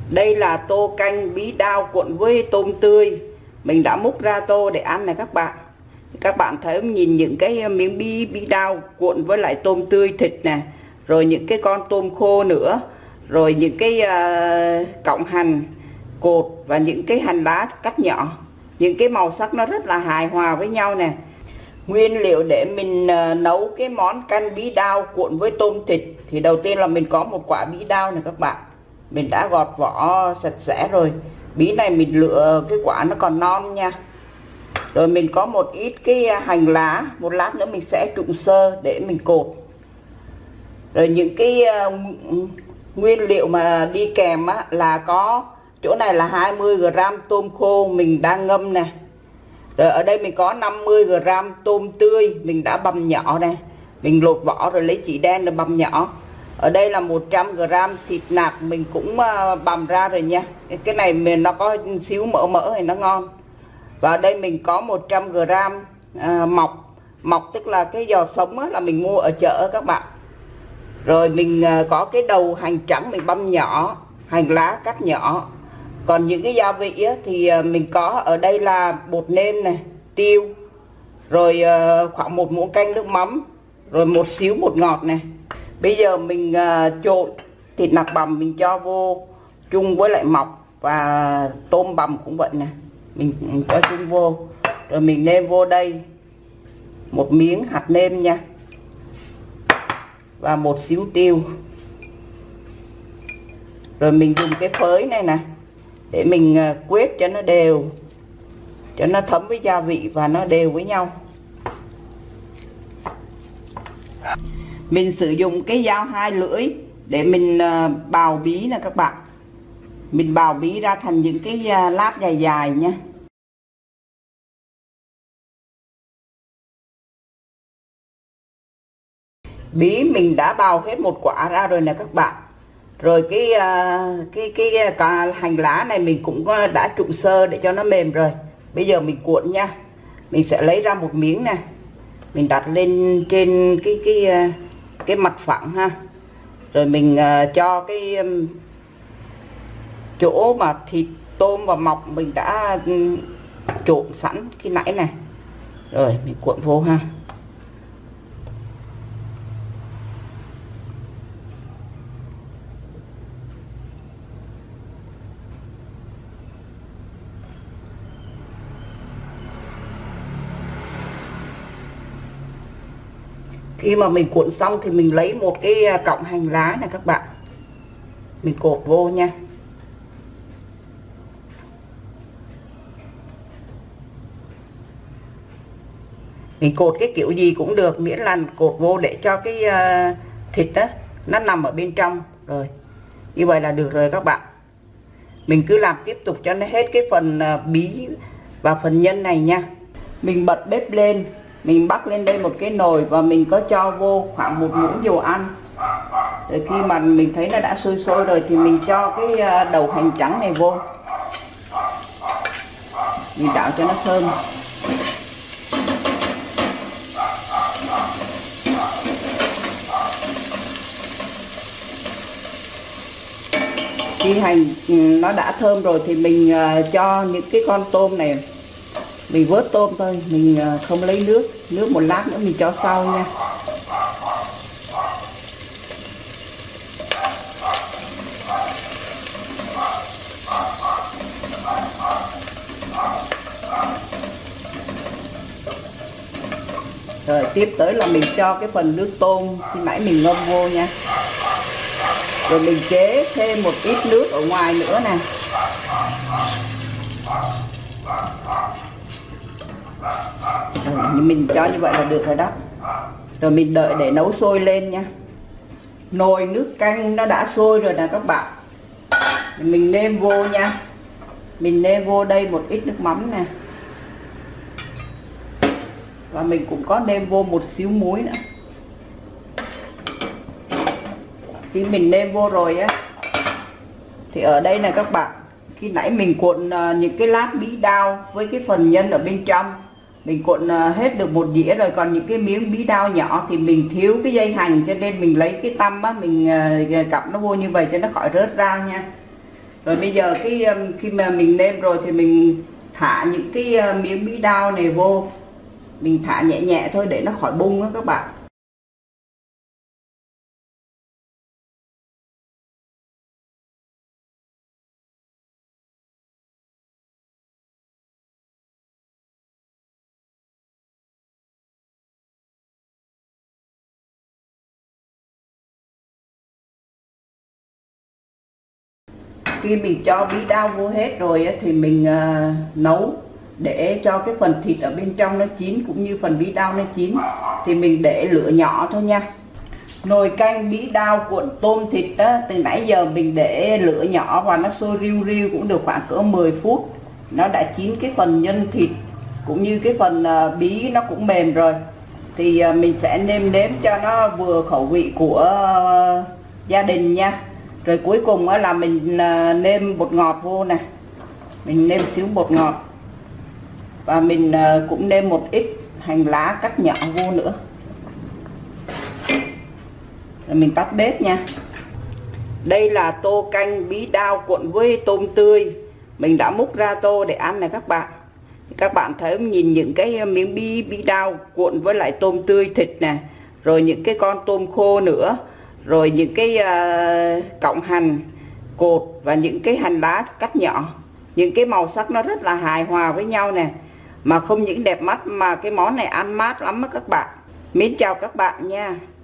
Đây là tô canh bí đao cuộn với tôm tươi. Mình đã múc ra tô để ăn này các bạn. Các bạn thấy nhìn những cái miếng bí đao cuộn với lại tôm tươi thịt nè, rồi những cái con tôm khô nữa, rồi những cái cọng hành cột và những cái hành lá cắt nhỏ. Những cái màu sắc nó rất là hài hòa với nhau nè. Nguyên liệu để mình nấu cái món canh bí đao cuộn với tôm thịt thì đầu tiên là mình có một quả bí đao này các bạn. Mình đã gọt vỏ sạch sẽ rồi. Bí này mình lựa cái quả nó còn non nha. Rồi mình có một ít cái hành lá, một lát nữa mình sẽ trụng sơ để mình cột. Rồi những cái nguyên liệu mà đi kèm á, là có chỗ này là 20g tôm khô mình đang ngâm nè. Rồi ở đây mình có 50g tôm tươi mình đã bằm nhỏ nè. Mình lột vỏ rồi lấy chỉ đen rồi bằm nhỏ. Ở đây là 100g thịt nạc mình cũng bằm ra rồi nha. Cái này mình nó có xíu mỡ thì nó ngon. Và ở đây mình có 100g mọc tức là cái giò sống á, là mình mua ở chợ các bạn. Rồi mình có cái đầu hành trắng mình băm nhỏ, hành lá cắt nhỏ. Còn những cái gia vị á, thì mình có ở đây là bột nêm này, tiêu, rồi khoảng 1 muỗng canh nước mắm, rồi một xíu bột ngọt này. Bây giờ mình trộn thịt nạc bằm mình cho vô chung với lại mọc, và tôm bằm cũng vậy nè, mình cho chung vô. Rồi mình nêm vô đây một miếng hạt nêm nha, và một xíu tiêu. Rồi mình dùng cái phới này nè để mình quết cho nó đều, cho nó thấm với gia vị và nó đều với nhau. Mình sử dụng cái dao 2 lưỡi để mình bào bí nè các bạn. Mình bào bí ra thành những cái lát dài dài nha. Bí mình đã bào hết một quả ra rồi nè các bạn. Rồi cái hành lá này mình cũng đã trụng sơ để cho nó mềm rồi. Bây giờ mình cuộn nha. Mình sẽ lấy ra một miếng nè, mình đặt lên trên cái mặt phẳng ha. Rồi mình cho cái chỗ mà thịt tôm và mọc mình đã trộn sẵn khi nãy này. Rồi mình cuộn vô ha. Khi mà mình cuộn xong thì mình lấy một cái cọng hành lá này các bạn, mình cột vô nha. Mình cột cái kiểu gì cũng được, miễn là cột vô để cho cái thịt đó nó nằm ở bên trong. Rồi như vậy là được rồi các bạn. Mình cứ làm tiếp tục cho nó hết cái phần bí và phần nhân này nha. Mình bật bếp lên, mình bắc lên đây một cái nồi và mình có cho vô khoảng 1 muỗng dầu ăn. Rồi khi mà mình thấy nó đã sôi sôi rồi thì mình cho cái đầu hành trắng này vô, mình đảo cho nó thơm. Khi hành nó đã thơm rồi thì mình cho những cái con tôm này, mình vớt tôm thôi, mình không lấy nước một lát nữa mình cho sau nha. Rồi tiếp tới là mình cho cái phần nước tôm khi nãy mình ngâm vô nha. Rồi mình chế thêm một ít nước ở ngoài nữa nè. Rồi, mình cho như vậy là được rồi đó. Rồi mình đợi để nấu sôi lên nha. Nồi nước canh nó đã sôi rồi nè các bạn. Mình nêm vô nha. Mình nêm vô đây một ít nước mắm nè. Và mình cũng có nêm vô một xíu muối nữa. Khi mình nêm vô rồi á thì ở đây nè các bạn, khi nãy mình cuộn những cái lát bí đao với cái phần nhân ở bên trong, mình cuộn hết được một dĩa rồi. Còn những cái miếng bí đao nhỏ thì mình thiếu cái dây hành, cho nên mình lấy cái tăm á, mình cặp nó vô như vậy cho nó khỏi rớt ra nha. Rồi bây giờ khi mà mình nêm rồi thì mình thả những cái miếng bí đao này vô. Mình thả nhẹ nhẹ thôi để nó khỏi bung đó các bạn. Khi mình cho bí đao vô hết rồi thì mình nấu để cho cái phần thịt ở bên trong nó chín cũng như phần bí đao nó chín, thì mình để lửa nhỏ thôi nha. Nồi canh bí đao cuộn tôm thịt đó, từ nãy giờ mình để lửa nhỏ và nó sôi riu riu cũng được khoảng cỡ 10 phút. Nó đã chín cái phần nhân thịt cũng như cái phần bí nó cũng mềm rồi. Thì mình sẽ nêm nếm cho nó vừa khẩu vị của gia đình nha. Rồi cuối cùng là mình nêm bột ngọt vô nè. Mình nêm xíu bột ngọt. Và mình cũng nêm một ít hành lá cắt nhỏ vô nữa. Rồi mình tắt bếp nha. Đây là tô canh bí đao cuộn với tôm tươi. Mình đã múc ra tô để ăn này các bạn. Các bạn thấy nhìn những cái miếng bí đao cuộn với lại tôm tươi thịt nè. Rồi những cái con tôm khô nữa. Rồi những cái cọng hành cột và những cái hành lá cắt nhỏ. Những cái màu sắc nó rất là hài hòa với nhau nè. Mà không những đẹp mắt mà cái món này ăn mát lắm đó các bạn. Mến chào các bạn nha.